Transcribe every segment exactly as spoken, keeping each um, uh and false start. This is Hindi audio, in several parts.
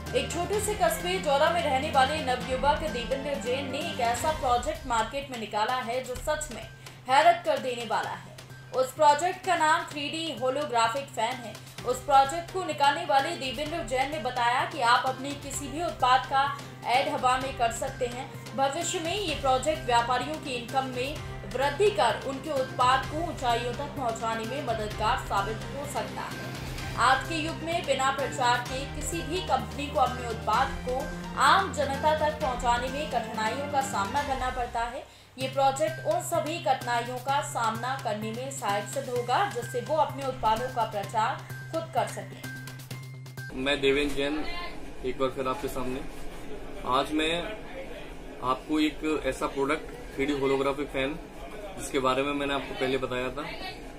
एक छोटे से कस्बे जौरा में रहने वाले नवयुवक देवेंद्र जैन ने एक ऐसा प्रोजेक्ट मार्केट में निकाला है जो सच में हैरत कर देने वाला है। उस प्रोजेक्ट का नाम थ्री डी होलोग्राफिक फैन है। उस प्रोजेक्ट को निकालने वाले देवेंद्र जैन ने बताया कि आप अपने किसी भी उत्पाद का ऐड हवा में कर सकते हैं। भविष्य में ये प्रोजेक्ट व्यापारियों की इनकम में वृद्धि कर उनके उत्पाद को ऊंचाइयों तक पहुंचाने में मददगार साबित हो सकता है। आज के युग में बिना प्रचार के किसी भी कंपनी को अपने उत्पाद को आम जनता तक पहुंचाने में कठिनाइयों का सामना करना पड़ता है। ये प्रोजेक्ट उन सभी कठिनाइयों का सामना करने में सहायक सिद्ध होगा जिससे वो अपने उत्पादों का प्रचार खुद कर सके। मैं देवेंद्र जैन एक बार फिर आपके सामने आज मैं आपको एक ऐसा product three D holographic fan जिसके बारे में मैंने आपको पहले बताया था।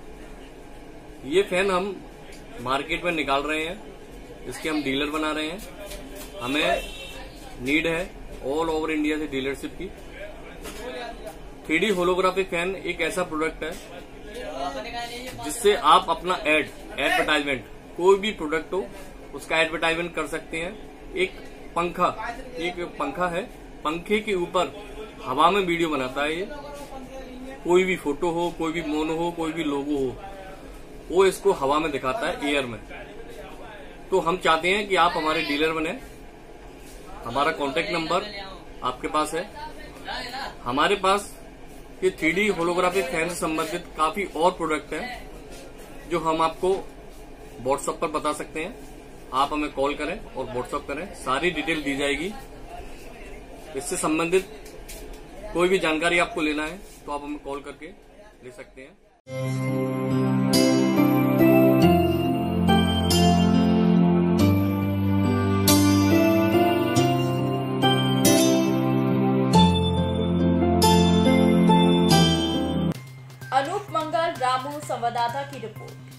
ये फैन हम मार्केट में निकाल रहे हैं, इसके हम डीलर बना रहे हैं। हमें नीड है ऑल ओवर इंडिया से डीलरशिप की। थ्री डी होलोग्राफिक फैन एक ऐसा प्रोडक्ट है जिससे आप अपना एड एडवर्टाइजमेंट कोई भी प्रोडक्ट हो उसका एडवर्टाइजमेंट कर सकते हैं। एक पंखा एक पंखा है, पंखे के ऊपर हवा में वीडियो बनाता है। ये कोई भी फोटो हो, कोई भी मोनो हो, कोई भी लोगो हो, वो इसको हवा में दिखाता है, एयर में। तो हम चाहते हैं कि आप हमारे डीलर बने। हमारा कॉन्टेक्ट नंबर आपके पास है। हमारे पास ये थ्री डी होलोग्राफिक फैन से संबंधित काफी और प्रोडक्ट हैं जो हम आपको व्हाट्सएप पर बता सकते हैं। आप हमें कॉल करें और व्हाट्सएप करें, सारी डिटेल दी जाएगी। इससे संबंधित कोई भी जानकारी आपको लेना है तो आप हमें कॉल करके ले सकते हैं। अनूप मंगल, रामू, संवाददाता की रिपोर्ट।